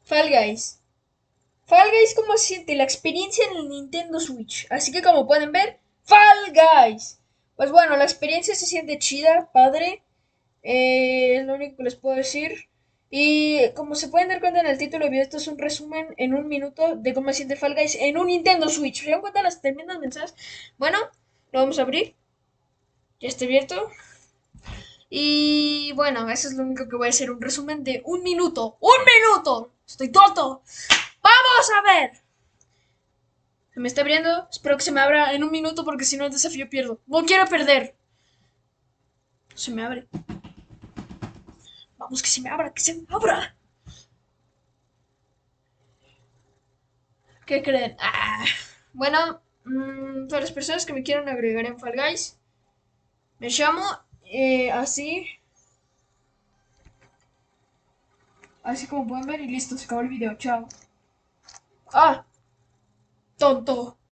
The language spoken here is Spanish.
Fall Guys. Fall Guys, ¿cómo se siente la experiencia en el Nintendo Switch? Así que como pueden ver, Fall Guys. Pues bueno, la experiencia se siente chida, padre. Es lo único que les puedo decir. Y como se pueden dar cuenta en el título del video, esto es un resumen en un minuto de cómo se siente Fall Guys en un Nintendo Switch. ¿Se dan cuenta las tremendas mensajes? Bueno, lo vamos a abrir. Ya está abierto. Y bueno, eso es lo único que voy a hacer. Un resumen de un minuto. ¡Un minuto! Estoy tonto. Vamos a ver. Se me está abriendo. Espero que se me abra en un minuto porque si no el desafío pierdo. No quiero perder. Se me abre. Vamos, que se me abra, que se me abra. ¿Qué creen? Bueno, para las personas que me quieran agregar en Fall Guys, me llamo así, así como pueden ver y listo, se acabó el video. Chao. Ah, tonto.